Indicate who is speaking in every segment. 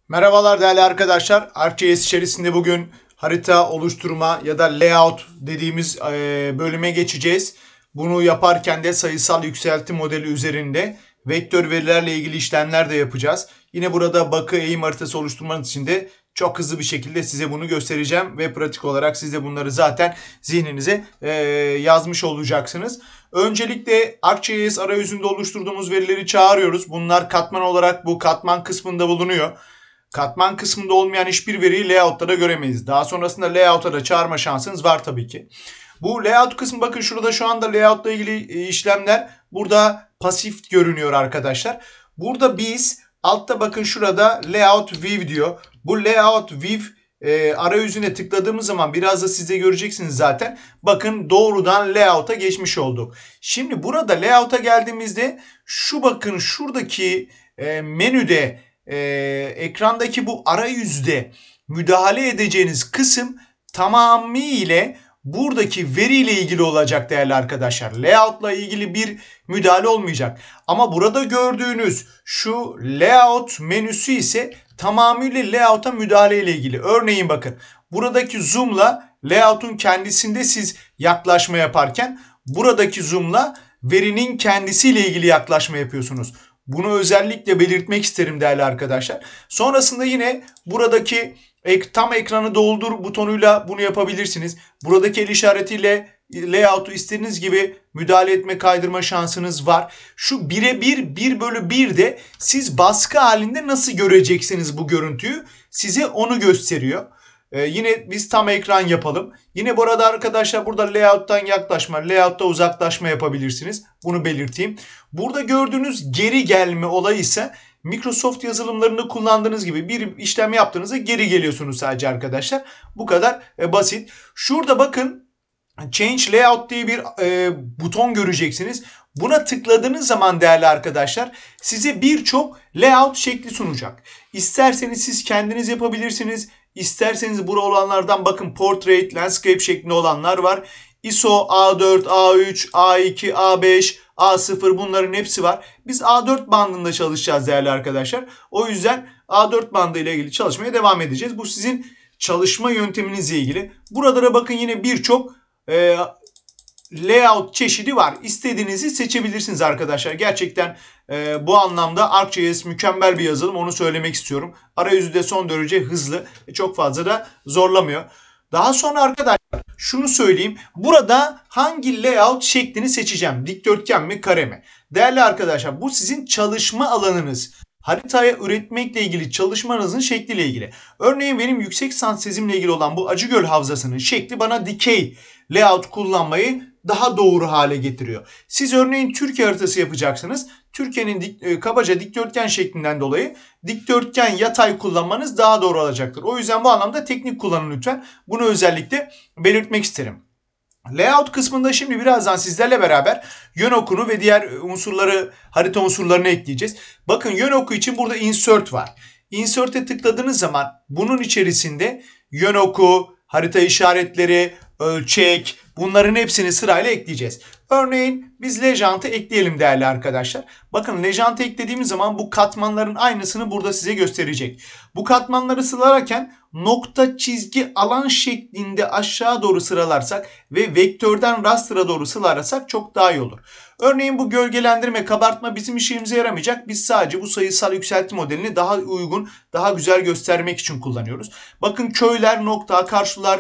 Speaker 1: Merhabalar değerli arkadaşlar. ArcGIS içerisinde bugün harita oluşturma ya da layout dediğimiz bölüme geçeceğiz. Bunu yaparken de sayısal yükselti modeli üzerinde vektör verilerle ilgili işlemler de yapacağız. Yine burada bakı eğim haritası oluşturmanız için de çok hızlı bir şekilde size bunu göstereceğim ve pratik olarak siz de bunları zaten zihninize yazmış olacaksınız. Öncelikle ArcGIS arayüzünde oluşturduğumuz verileri çağırıyoruz. Bunlar katman olarak bu katman kısmında bulunuyor. Katman kısmında olmayan hiçbir veriyi layout'ta da göremeyiz. Daha sonrasında layout'a da çağırma şansınız var tabii ki. Bu layout kısmı, bakın şurada şu anda layout'la ilgili işlemler burada pasif görünüyor arkadaşlar. Burada biz altta bakın şurada layout view diyor. Bu layout view arayüzüne tıkladığımız zaman biraz da siz de göreceksiniz zaten. Bakın doğrudan layout'a geçmiş olduk. Şimdi burada layout'a geldiğimizde şu bakın şuradaki menüde ekrandaki bu arayüzde müdahale edeceğiniz kısım tamamıyla buradaki veriyle ilgili olacak değerli arkadaşlar. Layout'la ilgili bir müdahale olmayacak. Ama burada gördüğünüz şu layout menüsü ise tamamıyla layout'a müdahale ile ilgili. Örneğin bakın buradaki zoom'la layout'un kendisinde siz yaklaşma yaparken buradaki zoom'la verinin kendisiyle ilgili yaklaşma yapıyorsunuz. Bunu özellikle belirtmek isterim değerli arkadaşlar. Sonrasında yine buradaki tam ekranı doldur butonuyla bunu yapabilirsiniz. Buradaki el işaretiyle layout'u istediğiniz gibi müdahale etme, kaydırma şansınız var. Şu 1'e 1 bölü 1 de siz baskı halinde nasıl göreceksiniz bu görüntüyü, size onu gösteriyor. Yine biz tam ekran yapalım. Yine burada arkadaşlar burada layout'tan yaklaşma, layout'ta uzaklaşma yapabilirsiniz. Bunu belirteyim. Burada gördüğünüz geri gelme olayı ise Microsoft yazılımlarını kullandığınız gibi bir işlem yaptığınızda geri geliyorsunuz sadece arkadaşlar. Bu kadar basit. Şurada bakın Change Layout diye bir buton göreceksiniz. Buna tıkladığınız zaman değerli arkadaşlar size birçok layout şekli sunacak. İsterseniz siz kendiniz yapabilirsiniz. İsterseniz burada olanlardan bakın Portrait, Landscape şeklinde olanlar var. ISO A4, A3, A2, A5, A0 bunların hepsi var. Biz A4 bandında çalışacağız değerli arkadaşlar. O yüzden A4 bandı ile ilgili çalışmaya devam edeceğiz. Bu sizin çalışma yönteminizle ilgili. Burada da bakın yine birçok layout çeşidi var. İstediğinizi seçebilirsiniz arkadaşlar. Gerçekten bu anlamda ArcGIS mükemmel bir yazılım. Onu söylemek istiyorum. Arayüzü de son derece hızlı. Çok fazla da zorlamıyor. Daha sonra arkadaşlar şunu söyleyeyim. Burada hangi layout şeklini seçeceğim? Dikdörtgen mi, kare mi? Değerli arkadaşlar bu sizin çalışma alanınız. Haritaya üretmekle ilgili çalışmanızın şekliyle ilgili. Örneğin benim yüksek lisans tezimle ilgili olan bu Acıgöl Havzası'nın şekli bana dikey layout kullanmayı daha doğru hale getiriyor. Siz örneğin Türkiye haritası yapacaksınız. Türkiye'nin kabaca dikdörtgen şeklinden dolayı dikdörtgen yatay kullanmanız daha doğru olacaktır. O yüzden bu anlamda teknik kullanın lütfen. Bunu özellikle belirtmek isterim. Layout kısmında şimdi birazdan sizlerle beraber yön okunu ve diğer unsurları, harita unsurlarını ekleyeceğiz. Bakın yön oku için burada insert var. Insert'e tıkladığınız zaman bunun içerisinde yön oku, harita işaretleri, ölçek bunların hepsini sırayla ekleyeceğiz. Örneğin biz Legend'ı ekleyelim değerli arkadaşlar. Bakın Legend'ı eklediğimiz zaman bu katmanların aynısını burada size gösterecek. Bu katmanları sıralarken nokta çizgi alan şeklinde aşağı doğru sıralarsak ve vektörden raster'a doğru sıralarsak çok daha iyi olur. Örneğin bu gölgelendirme, kabartma bizim işimize yaramayacak. Biz sadece bu sayısal yükselti modelini daha uygun, daha güzel göstermek için kullanıyoruz. Bakın köyler, nokta, akarsular,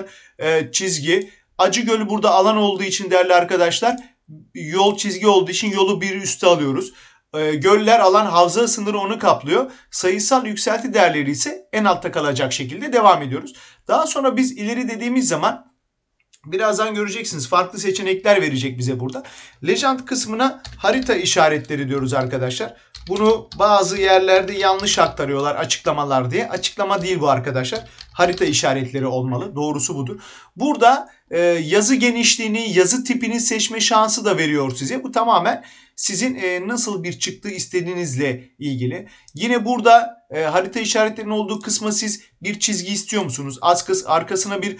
Speaker 1: çizgi. Acıgöl'ü burada alan olduğu için değerli arkadaşlar yol çizgi olduğu için yolu bir üste alıyoruz. Göller alan havza sınırı onu kaplıyor. Sayısal yükselti değerleri ise en altta kalacak şekilde devam ediyoruz. Daha sonra biz ileri dediğimiz zaman birazdan göreceksiniz farklı seçenekler verecek bize burada. Legend kısmına harita işaretleri diyoruz arkadaşlar. Bunu bazı yerlerde yanlış aktarıyorlar açıklamalar diye. Açıklama değil bu arkadaşlar. Harita işaretleri olmalı. Doğrusu budur. Burada yazı genişliğini, yazı tipini seçme şansı da veriyor size. Bu tamamen sizin nasıl bir çıktı istediğinizle ilgili. Yine burada harita işaretlerinin olduğu kısma siz bir çizgi istiyor musunuz? Arkasına bir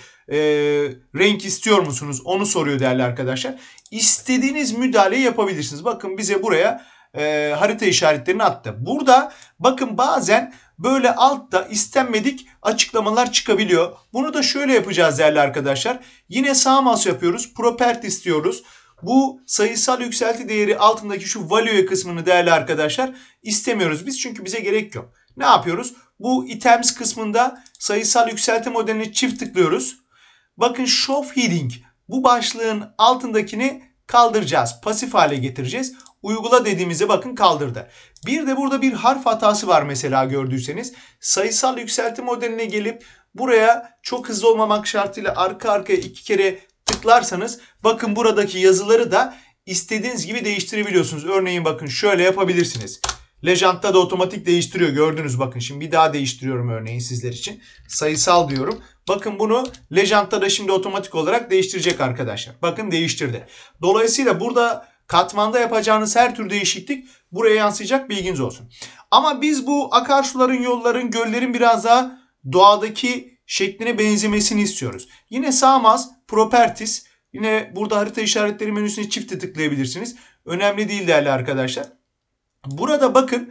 Speaker 1: renk istiyor musunuz? Onu soruyor değerli arkadaşlar. İstediğiniz müdahaleyi yapabilirsiniz. Bakın bize buraya harita işaretlerini attı. Burada bakın bazen böyle altta istenmedik açıklamalar çıkabiliyor. Bunu da şöyle yapacağız değerli arkadaşlar. Yine sağ mouse yapıyoruz. Properties diyoruz. Bu sayısal yükselti değeri altındaki şu value kısmını değerli arkadaşlar istemiyoruz biz, çünkü bize gerek yok. Ne yapıyoruz? Bu items kısmında sayısal yükselti modeline çift tıklıyoruz. Bakın show heading, bu başlığın altındakini kaldıracağız. Pasif hale getireceğiz. Uygula dediğimizde bakın kaldırdı. Bir de burada bir harf hatası var mesela, gördüyseniz. Sayısal yükselti modeline gelip buraya çok hızlı olmamak şartıyla arka arkaya 2 kere tıklarsanız bakın buradaki yazıları da istediğiniz gibi değiştirebiliyorsunuz. Örneğin bakın şöyle yapabilirsiniz. Legend'da da otomatik değiştiriyor. Gördünüz bakın. Şimdi bir daha değiştiriyorum örneğin sizler için. Sayısal diyorum. Bakın bunu Legend'da da şimdi otomatik olarak değiştirecek arkadaşlar. Bakın değiştirdi. Dolayısıyla burada katmanda yapacağınız her tür değişiklik buraya yansıyacak, bilginiz olsun. Ama biz bu akarsuların, yolların, göllerin biraz daha doğadaki şekline benzemesini istiyoruz. Yine sağ mouse Properties. Yine burada harita işaretleri menüsüne çifte tıklayabilirsiniz. Önemli değil değerli arkadaşlar. Burada bakın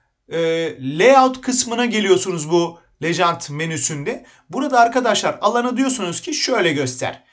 Speaker 1: layout kısmına geliyorsunuz bu Legend menüsünde. Burada arkadaşlar alana diyorsunuz ki şöyle göster.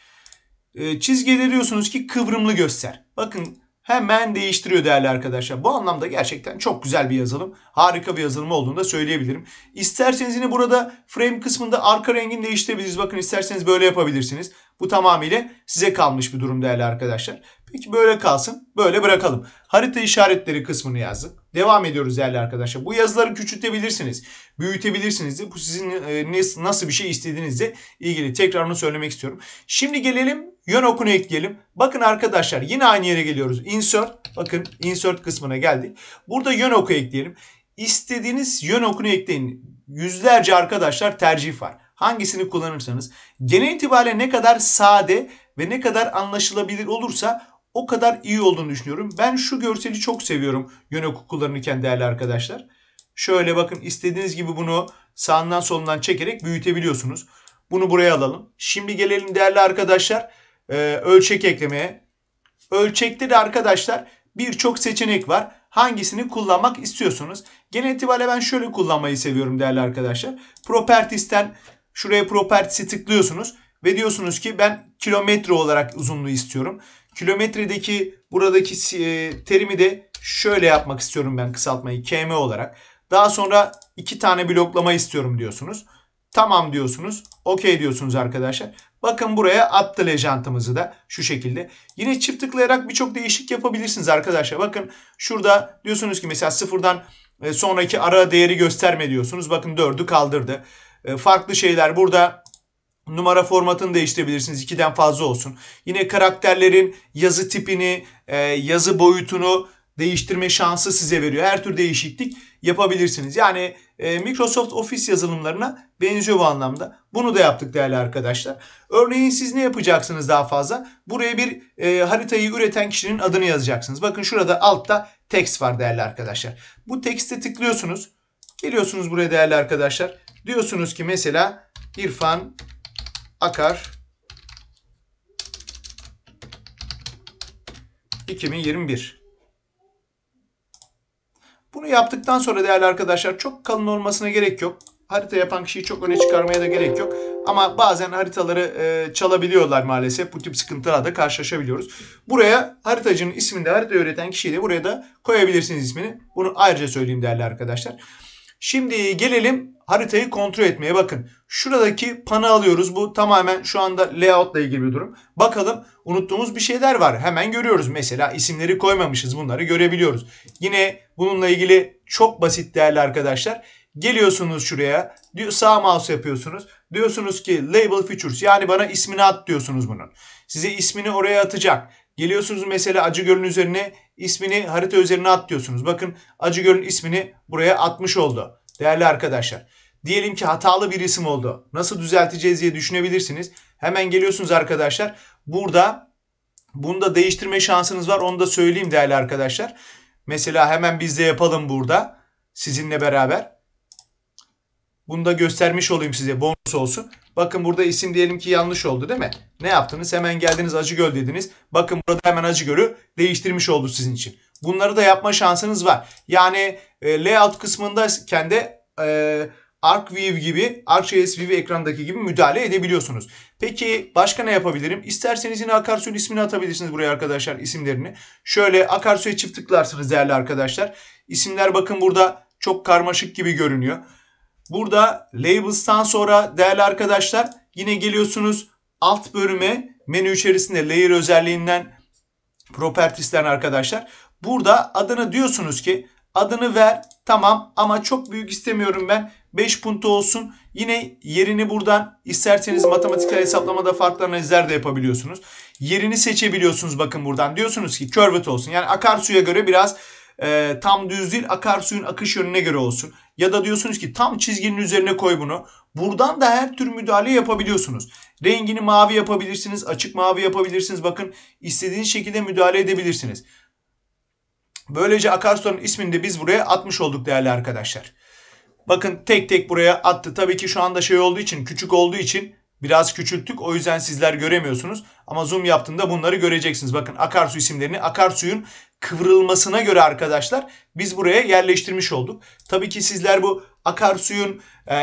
Speaker 1: Çizgileri diyorsunuz ki kıvrımlı göster. Bakın hemen değiştiriyor değerli arkadaşlar. Bu anlamda gerçekten çok güzel bir yazılım. Harika bir yazılım olduğunu da söyleyebilirim. İsterseniz yine burada frame kısmında arka rengini değiştirebiliriz. Bakın isterseniz böyle yapabilirsiniz. Bu tamamıyla size kalmış bir durum değerli arkadaşlar. Peki böyle kalsın. Böyle bırakalım. Harita işaretleri kısmını yazdık. Devam ediyoruz değerli arkadaşlar. Bu yazıları küçültebilirsiniz. Büyütebilirsiniz de. Bu sizin nasıl bir şey istediğinizle ilgili. Tekrar onu söylemek istiyorum. Şimdi gelelim yön okunu ekleyelim. Bakın arkadaşlar yine aynı yere geliyoruz. Insert. Bakın insert kısmına geldik. Burada yön oku ekleyelim. İstediğiniz yön okunu ekleyin. Yüzlerce arkadaşlar tercih var. Hangisini kullanırsanız. Genel itibariyle ne kadar sade ve ne kadar anlaşılabilir olursa o kadar iyi olduğunu düşünüyorum. Ben şu görseli çok seviyorum yön oku kullanırken değerli arkadaşlar. Şöyle bakın istediğiniz gibi bunu sağından solundan çekerek büyütebiliyorsunuz. Bunu buraya alalım. Şimdi gelelim değerli arkadaşlar ölçek eklemeye. Ölçekte de arkadaşlar birçok seçenek var. Hangisini kullanmak istiyorsunuz? Genel itibariyle ben şöyle kullanmayı seviyorum değerli arkadaşlar. Properties'ten şuraya Properties'e tıklıyorsunuz ve diyorsunuz ki ben kilometre olarak uzunluğu istiyorum. Kilometredeki buradaki terimi de şöyle yapmak istiyorum ben, kısaltmayı km olarak. Daha sonra 2 tane bloklama istiyorum diyorsunuz. Tamam diyorsunuz. Okey diyorsunuz arkadaşlar. Bakın buraya attı Legend'ımızı da şu şekilde. Yine çift tıklayarak birçok değişik yapabilirsiniz arkadaşlar. Bakın şurada diyorsunuz ki mesela sıfırdan sonraki ara değeri gösterme diyorsunuz. Bakın 4'ü kaldırdı. Farklı şeyler burada. Numara formatını değiştirebilirsiniz. 2'den fazla olsun. Yine karakterlerin yazı tipini, yazı boyutunu değiştirme şansı size veriyor. Her tür değişiklik yapabilirsiniz. Yani Microsoft Office yazılımlarına benziyor bu anlamda. Bunu da yaptık değerli arkadaşlar. Örneğin siz ne yapacaksınız daha fazla? Buraya bir haritayı üreten kişinin adını yazacaksınız. Bakın şurada altta text var değerli arkadaşlar. Bu text'e tıklıyorsunuz. Geliyorsunuz buraya değerli arkadaşlar. Diyorsunuz ki mesela İrfan Akar 2021. Bunu yaptıktan sonra değerli arkadaşlar çok kalın olmasına gerek yok. Harita yapan kişiyi çok öne çıkarmaya da gerek yok. Ama bazen haritaları çalabiliyorlar maalesef. Bu tip sıkıntılarla da karşılaşabiliyoruz. Buraya haritacının ismini de, harita öğreten kişiyi de buraya da koyabilirsiniz ismini. Bunu ayrıca söyleyeyim değerli arkadaşlar. Şimdi gelelim haritayı kontrol etmeye. Bakın şuradaki panı alıyoruz. Bu tamamen şu anda layout ile ilgili bir durum. Bakalım unuttuğumuz bir şeyler var. Hemen görüyoruz. Mesela isimleri koymamışız. Bunları görebiliyoruz. Yine bununla ilgili çok basit değerli arkadaşlar. Geliyorsunuz şuraya. Sağ mouse yapıyorsunuz. Diyorsunuz ki label features, yani bana ismini at diyorsunuz bunun. Size ismini oraya atacak. Geliyorsunuz mesela Acıgöl'ün üzerine ismini harita üzerine at diyorsunuz. Bakın Acıgöl'ün ismini buraya atmış oldu. Değerli arkadaşlar. Diyelim ki hatalı bir isim oldu. Nasıl düzelteceğiz diye düşünebilirsiniz. Hemen geliyorsunuz arkadaşlar. Burada bunu da değiştirme şansınız var. Onu da söyleyeyim değerli arkadaşlar. Mesela hemen biz de yapalım burada. Sizinle beraber. Bunu da göstermiş olayım size. Bonus olsun. Bakın burada isim diyelim ki yanlış oldu değil mi? Ne yaptınız? Hemen geldiniz Acıgöl dediniz. Bakın burada hemen Acıgöl'ü değiştirmiş oldu sizin için. Bunları da yapma şansınız var. Yani layout kısmındayken de ArcView gibi, ArcGIS View ekrandaki gibi müdahale edebiliyorsunuz. Peki başka ne yapabilirim? İsterseniz yine akarsuyun ismini atabilirsiniz buraya arkadaşlar, isimlerini. Şöyle akarsuya çift tıklarsınız değerli arkadaşlar. İsimler bakın burada çok karmaşık gibi görünüyor. Burada Labels'tan sonra değerli arkadaşlar yine geliyorsunuz alt bölüme, menü içerisinde Layer özelliğinden Properties'ten arkadaşlar. Burada adını diyorsunuz ki adını ver, tamam, ama çok büyük istemiyorum ben. 5 punto olsun. Yine yerini buradan isterseniz matematiksel hesaplamada farklı analizler de yapabiliyorsunuz. Yerini seçebiliyorsunuz bakın buradan. Diyorsunuz ki curved olsun. Yani akarsuya göre biraz tam düz değil, akarsuyun akış yönüne göre olsun. Ya da diyorsunuz ki tam çizginin üzerine koy bunu. Buradan da her tür müdahale yapabiliyorsunuz. Rengini mavi yapabilirsiniz, açık mavi yapabilirsiniz. Bakın istediğiniz şekilde müdahale edebilirsiniz. Böylece akarsuların ismini de biz buraya atmış olduk değerli arkadaşlar. Bakın tek tek buraya attı. Tabii ki şu anda şey olduğu için, küçük olduğu için biraz küçülttük. O yüzden sizler göremiyorsunuz. Ama zoom yaptığımda bunları göreceksiniz. Bakın akarsu isimlerini akarsuyun kıvrılmasına göre arkadaşlar biz buraya yerleştirmiş olduk. Tabii ki sizler bu akarsuyun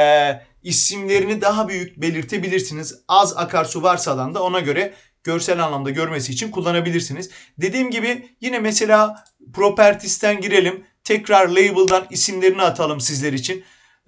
Speaker 1: isimlerini daha büyük belirtebilirsiniz. Az akarsu varsa alanda ona göre görsel anlamda görmesi için kullanabilirsiniz. Dediğim gibi yine mesela Properties'ten girelim. Tekrar Label'dan isimlerini atalım sizler için.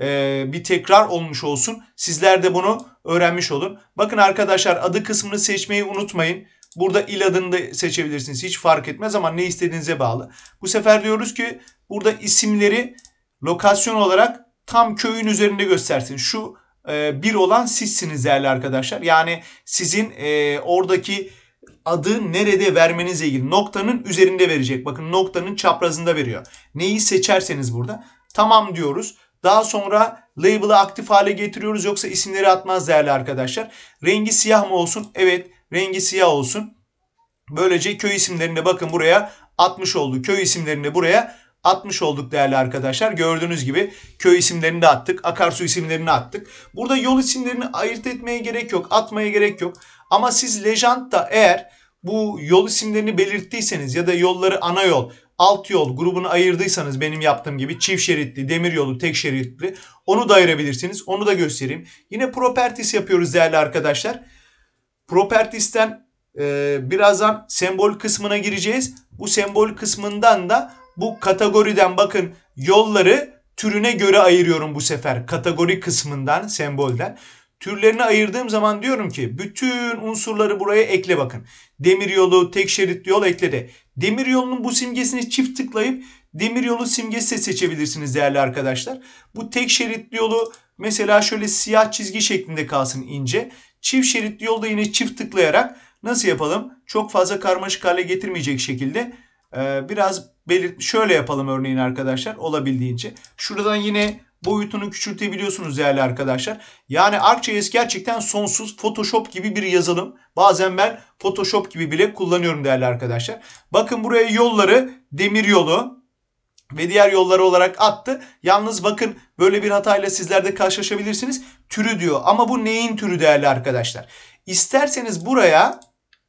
Speaker 1: Bir tekrar olmuş olsun. Sizler de bunu öğrenmiş olun. Bakın arkadaşlar adı kısmını seçmeyi unutmayın. Burada il adını da seçebilirsiniz. Hiç fark etmez ama ne istediğinize bağlı. Bu sefer diyoruz ki burada isimleri lokasyon olarak tam köyün üzerinde göstersin. Şu bir olan sizsiniz değerli arkadaşlar. Yani sizin oradaki adı nerede vermenizle ilgili. Noktanın üzerinde verecek. Bakın noktanın çaprazında veriyor. Neyi seçerseniz burada. Tamam diyoruz. Daha sonra label'ı aktif hale getiriyoruz. Yoksa isimleri atmaz değerli arkadaşlar. Rengi siyah mı olsun? Evet. Rengi siyah olsun. Böylece köy isimlerini de bakın buraya atmış olduk. Köy isimlerini de buraya atmış olduk değerli arkadaşlar. Gördüğünüz gibi köy isimlerini de attık. Akarsu isimlerini attık. Burada yol isimlerini ayırt etmeye gerek yok. Atmaya gerek yok. Ama siz Legend'da eğer bu yol isimlerini belirttiyseniz ya da yolları ana yol, alt yol grubunu ayırdıysanız benim yaptığım gibi çift şeritli, demir yolu, tek şeritli onu da ayırabilirsiniz. Onu da göstereyim. Yine Properties yapıyoruz değerli arkadaşlar. Properties'ten birazdan sembol kısmına gireceğiz. Bu sembol kısmından da bu kategoriden bakın yolları türüne göre ayırıyorum bu sefer. Kategori kısmından, sembolden. Türlerini ayırdığım zaman diyorum ki bütün unsurları buraya ekle bakın. Demiryolu, tek şeritli yol ekledi. Demiryolunun bu simgesini çift tıklayıp demiryolu simgesi de seçebilirsiniz değerli arkadaşlar. Bu tek şeritli yolu mesela şöyle siyah çizgi şeklinde kalsın ince. Çift şeritli yolda yine çift tıklayarak nasıl yapalım? Çok fazla karmaşık hale getirmeyecek şekilde biraz şöyle yapalım örneğin arkadaşlar olabildiğince. Şuradan yine boyutunu küçültebiliyorsunuz değerli arkadaşlar. Yani ArcGIS gerçekten sonsuz Photoshop gibi bir yazılım. Bazen ben Photoshop gibi bile kullanıyorum değerli arkadaşlar. Bakın buraya yolları demir yolu ve diğer yolları olarak attı. Yalnız bakın böyle bir hatayla sizler de karşılaşabilirsiniz. Türü diyor ama bu neyin türü değerli arkadaşlar? İsterseniz buraya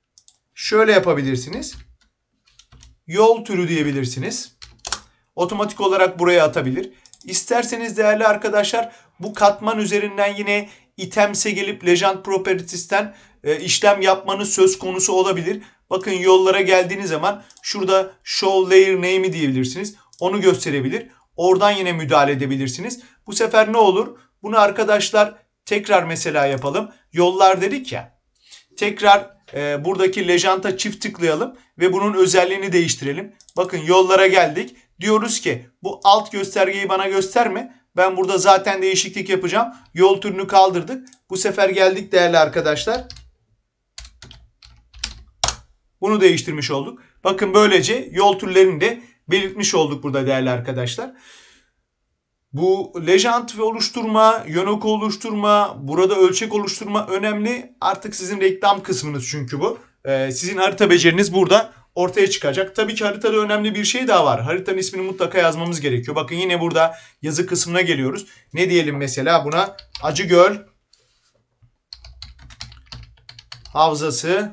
Speaker 1: şöyle yapabilirsiniz. Yol türü diyebilirsiniz. Otomatik olarak buraya atabilir. İsterseniz değerli arkadaşlar bu katman üzerinden yine items'e gelip Legend Properties'ten işlem yapmanız söz konusu olabilir. Bakın yollara geldiğiniz zaman şurada Show Layer Name'i diyebilirsiniz. Onu gösterebilir. Oradan yine müdahale edebilirsiniz. Bu sefer ne olur? Bunu arkadaşlar tekrar mesela yapalım. Yollar dedik ya. Tekrar buradaki Legend'a çift tıklayalım ve bunun özelliğini değiştirelim. Bakın yollara geldik. Diyoruz ki bu alt göstergeyi bana gösterme. Ben burada zaten değişiklik yapacağım. Yol türünü kaldırdık. Bu sefer geldik değerli arkadaşlar. Bunu değiştirmiş olduk. Bakın böylece yol türlerini de belirtmiş olduk burada değerli arkadaşlar. Bu Legend ve oluşturma, Yonoko oluşturma, burada ölçek oluşturma önemli. Artık sizin reklam kısmınız çünkü bu. Sizin harita beceriniz burada ortaya çıkacak. Tabii ki haritada önemli bir şey daha var. Haritanın ismini mutlaka yazmamız gerekiyor. Bakın yine burada yazı kısmına geliyoruz. Ne diyelim mesela buna? Acıgöl Havzası,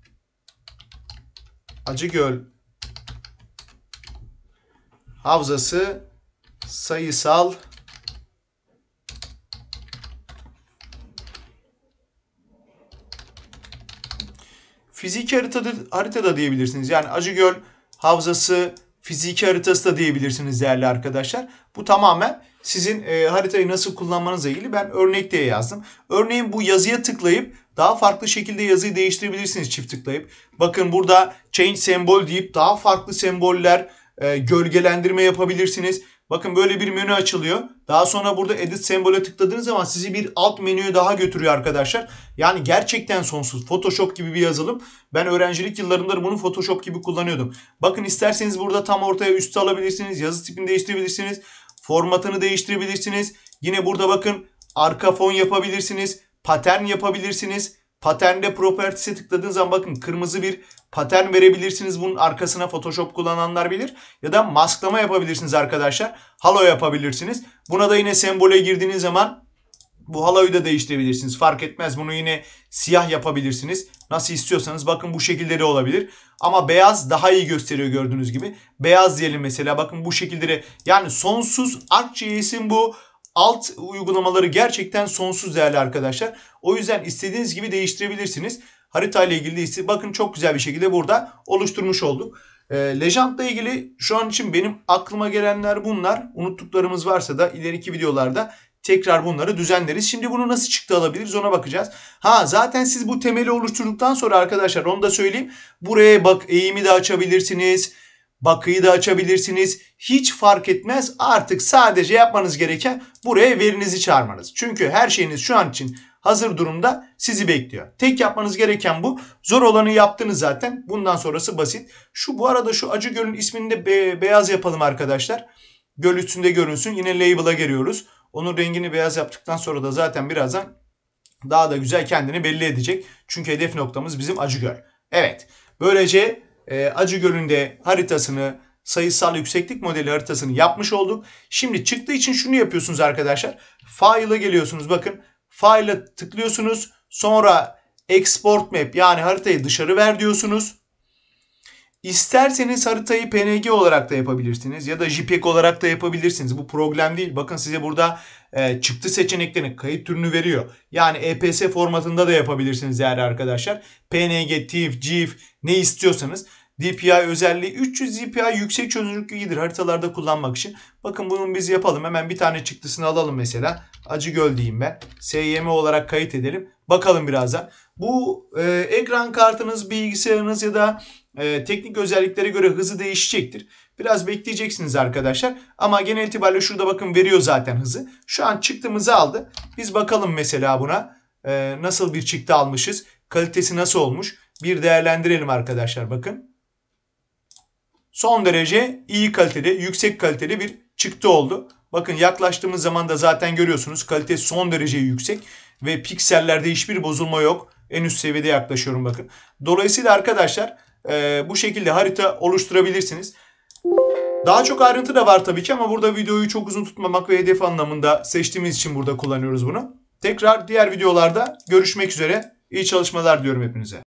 Speaker 1: Acıgöl Havzası sayısal fiziki haritada diyebilirsiniz. Yani Acıgöl Havzası fiziki haritası da diyebilirsiniz değerli arkadaşlar. Bu tamamen sizin haritayı nasıl kullanmanızla ilgili, ben örnek diye yazdım. Örneğin bu yazıya tıklayıp daha farklı şekilde yazıyı değiştirebilirsiniz çift tıklayıp. Bakın burada change sembol deyip daha farklı semboller, gölgelendirme yapabilirsiniz. Bakın böyle bir menü açılıyor. Daha sonra burada edit sembole tıkladığınız zaman sizi bir alt menüye daha götürüyor arkadaşlar. Yani gerçekten sonsuz. Photoshop gibi bir yazılım. Ben öğrencilik yıllarımda bunu Photoshop gibi kullanıyordum. Bakın isterseniz burada tam ortaya üstü alabilirsiniz. Yazı tipini değiştirebilirsiniz. Formatını değiştirebilirsiniz. Yine burada bakın arka fon yapabilirsiniz. Patern yapabilirsiniz. Paternde properties'e tıkladığınız zaman bakın kırmızı bir patern verebilirsiniz. Bunun arkasına Photoshop kullananlar bilir. Ya da masklama yapabilirsiniz arkadaşlar. Halo yapabilirsiniz. Buna da yine sembole girdiğiniz zaman bu haloyu da değiştirebilirsiniz. Fark etmez. Bunu yine siyah yapabilirsiniz. Nasıl istiyorsanız bakın bu şekilde de olabilir. Ama beyaz daha iyi gösteriyor gördüğünüz gibi. Beyaz diyelim mesela. Bakın bu şekilde de, yani sonsuz. ArcGIS'in bu alt uygulamaları gerçekten sonsuz değerli arkadaşlar. O yüzden istediğiniz gibi değiştirebilirsiniz. Harita ile ilgili de bakın çok güzel bir şekilde burada oluşturmuş olduk. Legend'la ilgili şu an için benim aklıma gelenler bunlar. Unuttuklarımız varsa da ileriki videolarda tekrar bunları düzenleriz. Şimdi bunu nasıl çıktı alabiliriz ona bakacağız. Zaten siz bu temeli oluşturduktan sonra arkadaşlar onu da söyleyeyim. Buraya bak eğimi de açabilirsiniz. Bakıyı da açabilirsiniz. Hiç fark etmez. Artık sadece yapmanız gereken buraya verinizi çağırmanız. Çünkü her şeyiniz şu an için hazır durumda sizi bekliyor. Tek yapmanız gereken bu. Zor olanı yaptınız zaten. Bundan sonrası basit. Bu arada şu Acıgöl'ün ismini de beyaz yapalım arkadaşlar. Göl üstünde görünsün. Yine label'a giriyoruz. Onun rengini beyaz yaptıktan sonra da zaten birazdan daha da güzel kendini belli edecek. Çünkü hedef noktamız bizim Acıgöl. Evet. Böylece Acıgöl'ün de haritasını, sayısal yükseklik modeli haritasını yapmış olduk. Şimdi çıktığı için şunu yapıyorsunuz arkadaşlar. File'a geliyorsunuz. Bakın File'a tıklıyorsunuz. Sonra Export Map, yani haritayı dışarı ver diyorsunuz. İsterseniz haritayı PNG olarak da yapabilirsiniz ya da JPEG olarak da yapabilirsiniz. Bu problem değil. Bakın size burada çıktı seçeneklerini, kayıt türünü veriyor. Yani EPS formatında da yapabilirsiniz değerli arkadaşlar. PNG, TIFF, GIF ne istiyorsanız. DPI özelliği 300 DPI yüksek çözünürlük iyidir haritalarda kullanmak için. Bakın bunu biz yapalım. Hemen bir tane çıktısını alalım mesela. Acıgöl diyeyim ben. SYM olarak kayıt edelim. Bakalım birazdan. Bu ekran kartınız, bilgisayarınız ya da teknik özelliklere göre hızı değişecektir. Biraz bekleyeceksiniz arkadaşlar. Ama genel itibariyle şurada bakın veriyor zaten hızı. Şu an çıktımızı aldı. Biz bakalım mesela buna nasıl bir çıktı almışız. Kalitesi nasıl olmuş. Bir değerlendirelim arkadaşlar bakın. Son derece iyi kalitede, yüksek kaliteli bir çıktı oldu. Bakın yaklaştığımız zaman da zaten görüyorsunuz kalitesi son derece yüksek. Ve piksellerde hiçbir bozulma yok. En üst seviyede yaklaşıyorum bakın. Dolayısıyla arkadaşlar bu şekilde harita oluşturabilirsiniz. Daha çok ayrıntı da var tabii ki ama burada videoyu çok uzun tutmamak ve hedef anlamında seçtiğimiz için burada kullanıyoruz bunu. Tekrar diğer videolarda görüşmek üzere. İyi çalışmalar diyorum hepinize.